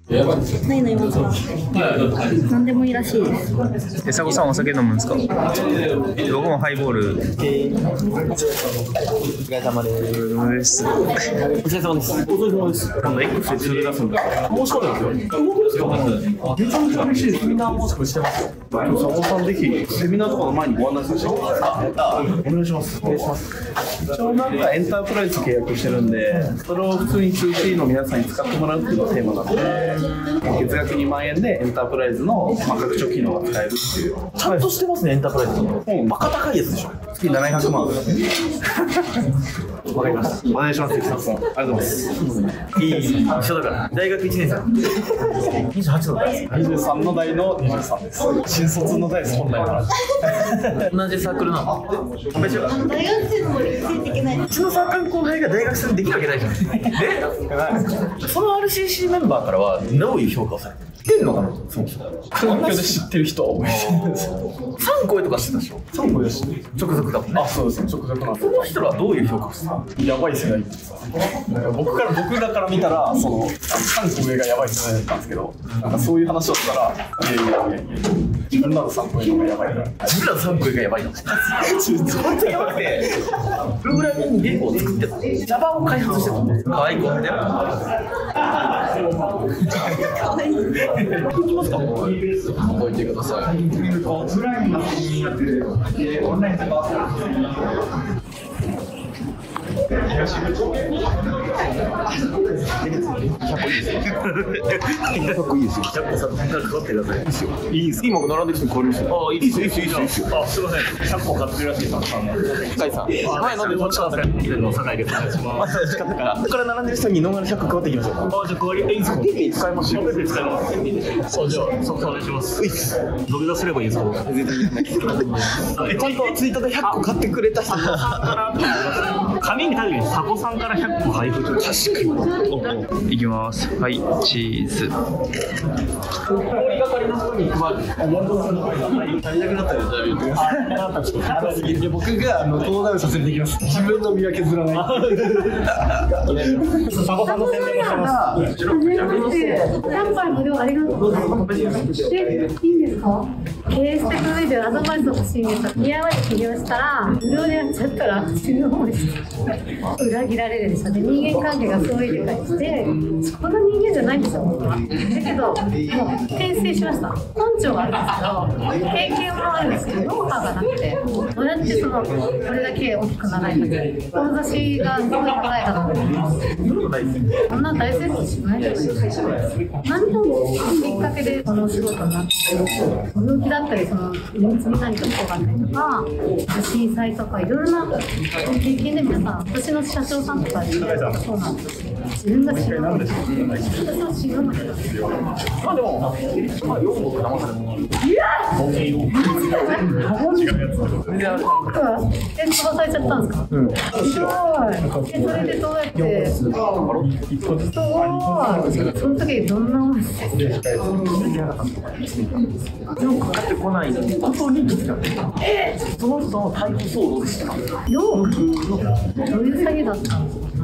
何飲みますか？何でもいいらしいです。 佐古さんお酒飲むんですか？僕もハイボール。お疲れ様です。 お疲れ様です。 お疲れ様です。お疲れ様です。今度 X で通出すんだ。申し込んでますよ。めちゃめちゃ嬉しいです。セミナー申し込みしてますよ。佐古さんぜひセミナーとかの前にご案内させてください。お願いします。お願いします。一応なんかエンタープライズ契約してるんで、それを普通に 2C の皆さんに使ってもらうっていうのがテーマなので、月額2万円でエンタープライズの拡張機能が使えるっていう。ちゃんとしてますね、エンタープライズ。もうバカ高いやつでしょ。月700万。わかりました。お願いします。関さん、ありがとうございます。いい一緒だから。大学1年生。28の代。23の代の23です。新卒の代です。本来は。同じサークルなの？大学生のもついていけない。うちのサークルの後輩が大学生にできるわけないじゃん。その RCC メンバーからはどういう評価をされてる？知ってんのかな？そうそう。環境で知ってる人は多い。3声とかしてたでしょ？3声だし。直属だもんね。あ、そうですね。直属なんで。その人らはどういう評価をした？やばい世代です。僕らから見たら、その3個上がやばい世代だったんですけど、なんかそういう話をしたら、いや自分らの3個上の方がやばいから。自分らの3個上がやばいの？本当にやばくて、プログラミング言語を作ってた。Java を開発してた。可愛い子って。行きますか？覚えてください。100個いいですか？100個いいですよ。100個さ、からかかってください。いいですよ。いいです。今並んでる人に交流してる。あ、いいですよ。いいですよ。あ、すいません。100個買ってるらしいさん。深井さん。はい、なんでどっちなんですか？以前の酒井です。お願いします。ここから並んでる人にノンアル100個配っていきましょうか。あ、じゃあ代わりいいですか？使いますよ。使います。じゃあ、そうお願いします。土下座すればいいですか？全然やんない。ちゃんとツイートで100個買ってくれた人紙に書いて佐古さんから100個配布。確かに。いきます。はい、チーズ。氷係の人に配る。足りなくなったらじゃあ僕が東大させていきます。自分の身は削らない。佐古さんの宣伝もします。 3杯無料ありがとうございます。で、いいんですか？経営していく上でアドバイスを欲しいんですが、嫌まで起業したら無料でやっちゃったら死ぬ方です。裏切られるでしょ。で、人間関係がそういう理解して、そこの人間じゃないんですよ、僕は。だけど、もう転生しました。根性はあるんですけど、経験もあるんですけど、ノウハウがなくて、どうやってこれだけ大きくならないかって、志がすごい高い方なんです。そんな大切にしないじゃないですか。何でもきっかけでこの仕事になって、病気だったり、その電池に何かこうがあったりとか、震災とかいろいろな経験で皆さん、私の社長さんとかそうなんですよ。自分が知らない。私は違うので。まあでも、4億騙されるもの。いやー！違うやつ。飛ばされちゃったんですか？うん。すごい。それでどうやって？すごい。その時どんな思いして？4億かかってこないのに、本当にその人の逮捕騒動でした。4億？どういう詐欺だったんですか？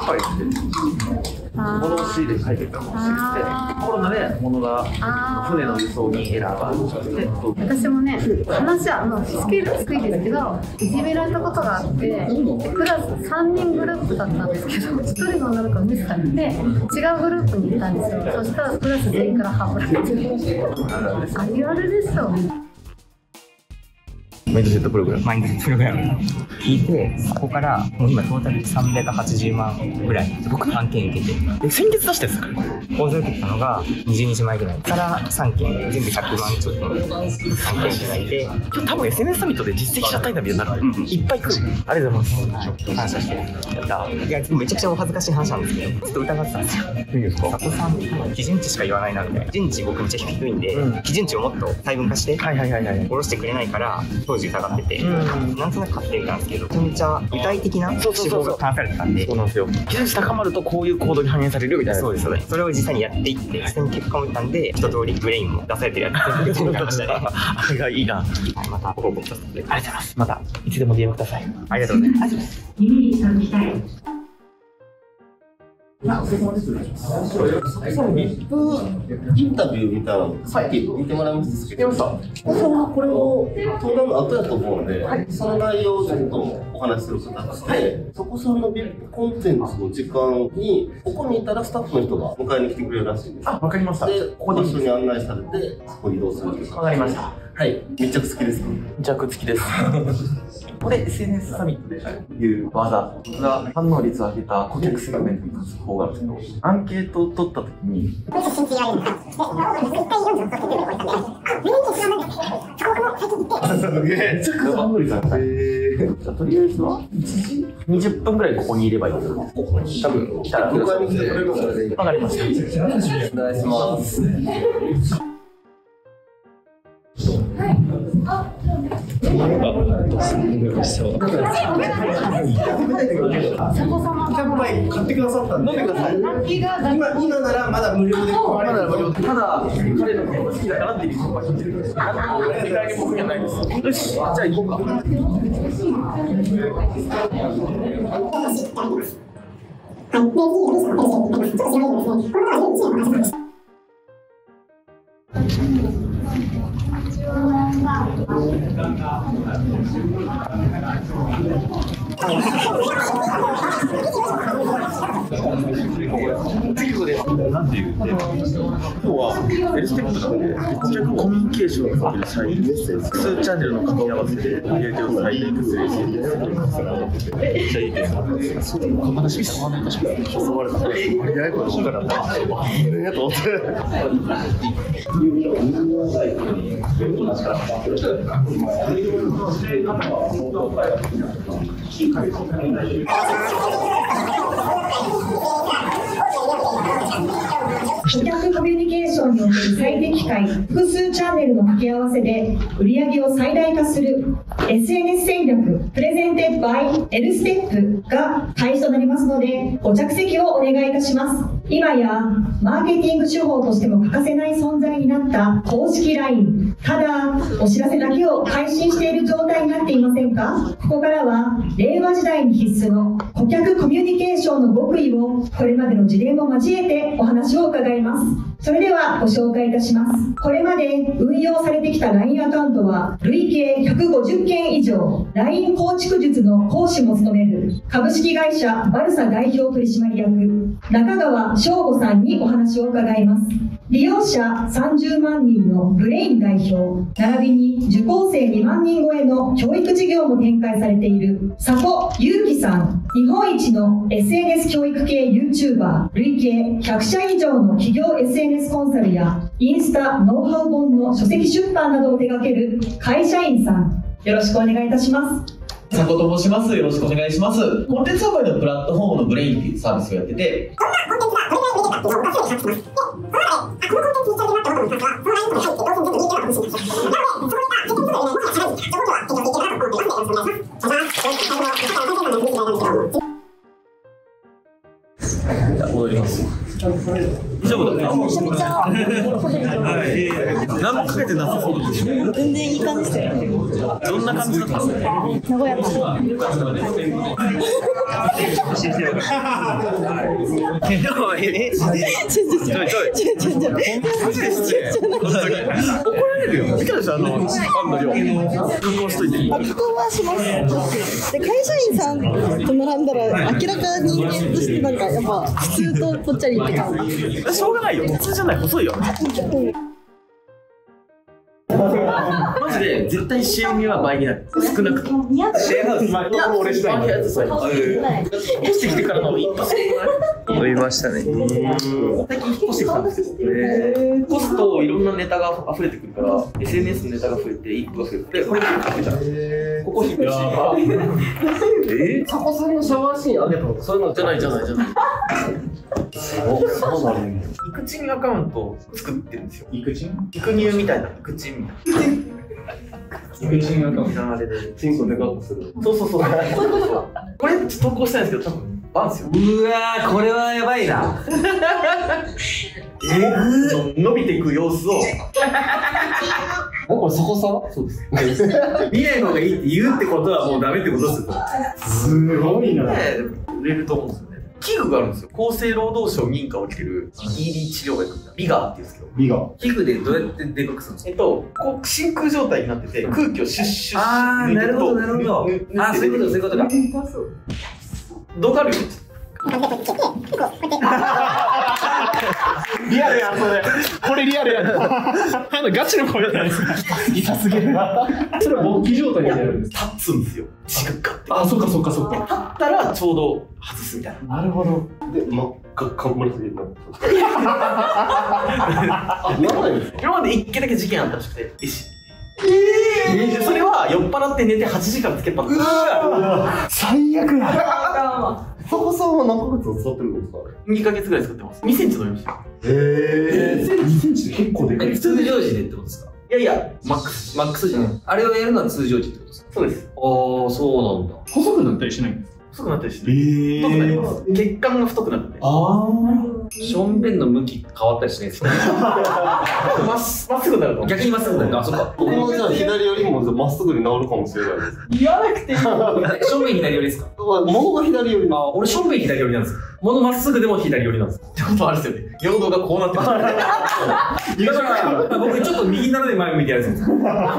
物を仕入れ書いてたのを知ってコロナで物が船の輸送にエラーがあるって私もね話はスケール低いですけどいじめられたことがあってクラス3人グループだったんですけど1人の女の子が無視されて違うグループに行ったんですよ。そしたらクラス全員からハブられてあるあるですよ。 マインドセットプログラム聞いて、そこからもう今トータルで380万ぐらい僕案件受けて先月出したやつ講座受けてたのが20日前ぐらいから3件全部100万ちょっとの案件いただいて多分 SNS サミットで実績者対談みたいになる、いっぱい来る、ありがとうございます、 感謝してやったいやめちゃくちゃお恥ずかしい話なんですけどちょっと疑ってたんですよ。 いいですか？ 佐古さん基準値しか言わないなみたいな基準値僕めっちゃ低いんで、基準値をもっと細分化して下ろしてくれないから当時疑ってて、なんとなく買ってみたんですけどめちゃめちゃ具体的な手法が話されてたんでそうなんですよ。基準値高まるとこういう行動に反映されるみたいな。 そうですよね。それを実際にやっていってそれに結果も出たんで一通りブレインも出されてるやつ全部買いましたね。 あれがいいな。 またご報告させてください。ありがとうございます。 またいつでも DM ください。 ありがとうございます。 VIP インタビューみたいなのさっき見てもらいましたけど、これを登壇の後やと思うんで、その内容をちょっとお話しする方があって、そこさんの VIP コンテンツの時間に、ここにいたらスタッフの人が迎えに来てくれるらしいんです。 わかりました。 で、ここで一緒に案内されて、そこに移動するというか。 わかりました。 はい、密着好きですか？ 密着付きです。これ SNS サミットでいう技が反応率を上げた顧客セグメントに関する方があるんですけど、アンケートを取った時にすげえ、めちゃくちゃ反応率上がった。じゃあとりあえずは20分ぐらいここにいればいいです。多分来たら迎えに来てくれるので。 わかりました。 お願いします。 買ってくださったんで飲んでください。今ならまだ無料で。ただ彼のことが好きだからっていう人が聞いてるんです。僕にはないです。よし、じゃあ行こうか。なんていう今日はLステップなんで顧客コミュニケーションをかけるサイト、複数チャンネルの掛け合わせで売り上げを最大化する SNS めっちゃいいです。話見たまんないかしら。誘われた。ありがいことからな。ありがとう。 顧客コミュニケーションにおける最適解、複数チャンネルの掛け合わせで売り上げを最大化する SNS 戦略プレゼンテッドバイ L ステップが開始となりますので、ご着席をお願いいたします。今やマーケティング手法としても欠かせない存在になった公式 LINE、 ただお知らせだけを配信している状態になっていませんか？ここからは令和時代に必須の顧客コミュニケーションの極意をこれまでの事例も交えてお話を伺います。それではご紹介いたします。これまで運用されてきた LINE アカウントは累計150件以上、 LINE 構築術の講師も務める株式会社バルサ代表取締役中川翔吾さんにお話を伺います。利用者30万人のブレイン代表、並びに受講生2万人超えの教育事業も展開されている佐古祐樹さん、日本一の SNS 教育系 YouTuber、 累計100社以上の企業 SNS コンサルやインスタノウハウ本の書籍出版などを手掛ける会社員さん、よろしくお願いいたします。 佐古と申します。よろしくお願いします。コンテンツ販売のプラットフォームのブレインっていうサービスをやってて、こんなコンテンツがこれぐらい見れたっていうのを出せるようにします。で、その中で、このコンテンツに必要になったことの方が、その LINE とかに入って、当然全部利益が欲しいんですよ。なので、そこで結局のものが社会人、そこでは提供していけるなと思ってますので、よろしくお願いします。じゃあ、最初の会見なんですけど、 戻ります。以上だった。 めちゃめちゃ何もかけてなさそうでしょ。 全然いい感じですよ。 どんな感じだったんですか。 和やか。 怒られるよ。いかがでした？ファンの量。加工しといて。 加工はします。で、会社員さんと並んだら明らかに人間としてなんかやっぱ普通とぽっちゃりって感じ。 しょうがないよ。普通じゃない、細いよ。マジで絶対収入は倍になる。少なくとも。シェアハウス。いや、俺したい。ポスしてきてからの一発飛びましたね。 最近引っ越してきたんですよ。ポスといろんなネタが溢れてくるから、SNS のネタが増えて、インプが増えて、これ結構増えたら、ここ引っ越し。 佐古さんのシャワーシーンあげたのそういうのじゃない。そうなるんだ。イクチンアカウントを作ってるんですよ。イクチン？イクニューみたいな、イクチンみたいな。イクチンアカウント。あれで。チンコでかくする。そう。これ投稿したいんですけど、多分バンですよ。 うわー、これはやばいな。 伸びていく様子を。 これ佐古さん？ そうです。見ない方がいいって言うってことはもうダメってことですよ。 すごいな。 売れると思うんですよね。 器具があるんですよ。厚生労働省認可を受ける ED 治療薬みたいなビガーって言うんですけど、 ビガ皮膚でどうやってでかくするんですか？ こう真空状態になってて空気をシュッシュッあー、なるほどなるほど。あ、そういうことそういうことか。 動画あるよ。 リアルやん、それ。これリアルやん。ガチの声じゃないですか。痛すぎるな。それは勃起状態になるんですか？ 立つんですよ。チクッカって。 あ、そっかそっかそっか。 立ったらちょうど外すみたいな。 なるほど。 で、真っ赤っか紫になってあ、ならないんですか？ 今まで1件だけ事件あったらしくて、それは酔っ払って寝て8時間つけっぱなし。 最悪や。 佐賀さんは何ヶ月使ってるんですか 2ヶ月ぐらい使ってます。2センチ飲みました。 2センチって結構でかい。 通常時でってことですか？ いやいや、マックス。 マックス時ね。あれをやるのは通常時ってことですか？ そうです。 ああ、そうなんだ。 細くなったりしないんですか？ 細くなったりして、太くなります。血管が太くなって。 あションベンの向き変わったりしないですか？ まっすぐなると。 逆にまっすぐなる。あ、そっか。 僕もじゃあ左よりもまっすぐに治るかもしれないです。 言わなくていい。 ションベン左寄りですか？ 物が左よりあ、俺ションベン左寄りなんですよ。物まっすぐでも左寄りなんです。 ってことはあれですよね。陽動がこうなってます。 だから僕ちょっと右斜め前向いてやるんですよ。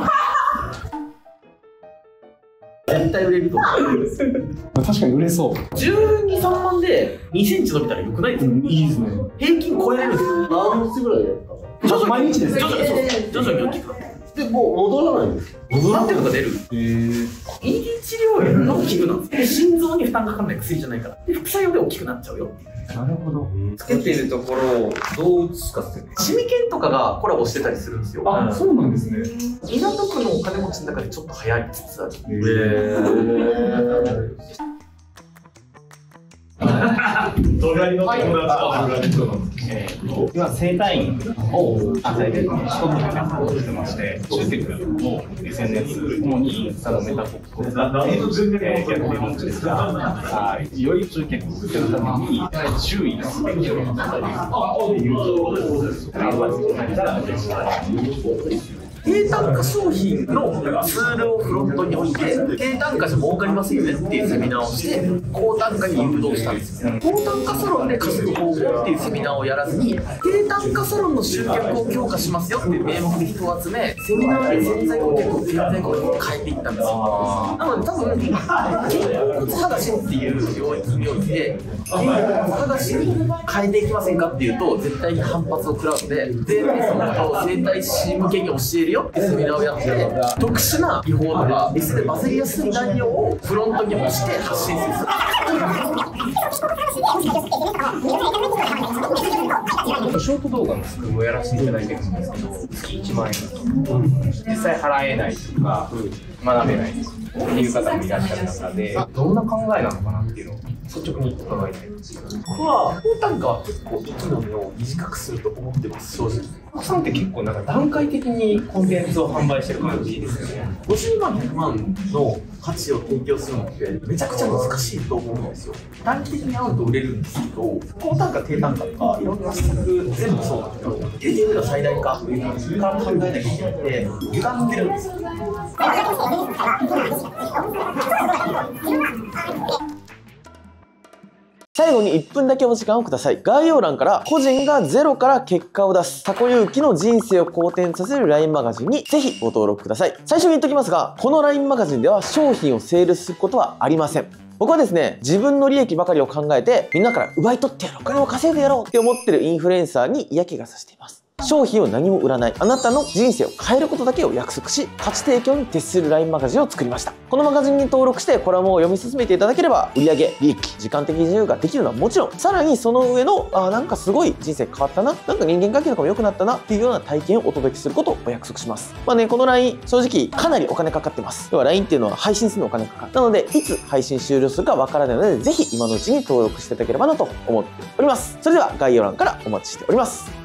絶対売れると思う。 確かに売れそう。 12、3万で2センチ伸びたらよくないですか？ いいですね。 平均超えられるんですよ。 何日ぐらいやったか毎日です。 徐々に大きくなって。 で、もう戻らないんですか？ なってるのが出る。ED 治療薬の器具なんです。で、心臓に負担がかからない薬じゃないから。で、副作用で大きくなっちゃうよっていう。 なるほど。 つけているところをどう映すかっていうね。 シミケンとかがコラボしてたりするんですよ。 あ、そうなんですね。 港区のお金持ちの中でちょっと早いつつある。 隣の友達今整体院を四国で活動してまして、中世の SNS 主にインスタのメタボックを使ってやっているんですが、より集客をするために注意すべきことだったりっていうところをアドバイスいただけたら嬉しいです。 低単価商品のツールをフロントに置いて、低単価じゃ儲かりますよねっていうセミナーをして、高単価に誘導したんですよ。高単価サロンで稼ぐ方法っていうセミナーをやらずに、低単価サロンの集客を強化しますよっていう名目で人を集め、セミナーで潜在顧客を顕在顧客に変えていったんですよ。なので多分、肩甲骨剥がしっていう領域において、肩甲骨剥がしに変えていきませんかっていうと、絶対に反発を食らうので、全部そのことを整体師向けに教えるよってセミナーをやって、特殊な技法とか S でバズりやすい内容をフロントに押して発信する。 ショート動画のスクールをやらせていただいてるんですけど、月1万円実際払えないとか、学べないっていう方もいらっしゃる中で、どんな考えなのかなっていうのを率直に伺いたいんですけど。 僕は高単価は結構息の根を短くすると思ってます、正直。 お子さんって結構なんか段階的にコンテンツを販売してる感じですよね。 50万、100万の価値を提供するのってめちゃくちゃ難しいと思うんですよ。短期的に会うと売れるんですけど、高単価、低単価とかいろんな施策全部そうだけど、LTV の最大化っていうのを自分から考えなきゃいけなくて、歪んでるんですよ。 最後に1分だけお時間をください。概要欄から個人がゼロから結果を出すタコユウキの人生を好転させる LINE マガジンにぜひご登録ください。最初に言っときますが、この LINE マガジンでは商品をセールすることはありません。僕はですね、自分の利益ばかりを考えてみんなから奪い取ってやろう、お金を稼いでやろうって思ってるインフルエンサーに嫌気がさしています。商品を何も売らない、あなたの人生を変えることだけを約束し、価値提供に徹する LINE マガジンを作りました。このマガジンに登録してコラムを読み進めていただければ、売上、利益、時間的自由ができるのはもちろん、さらにその上の、なんかすごい人生変わったな、なんか人間関係とかも良くなったなっていうような体験をお届けすることをお約束します。この LINE、正直かなりお金かかってます。要は LINE っていうのは配信するのお金かかる。なので、いつ配信終了するかわからないので、ぜひ今のうちに登録していただければなと思っております。それでは概要欄からお待ちしております。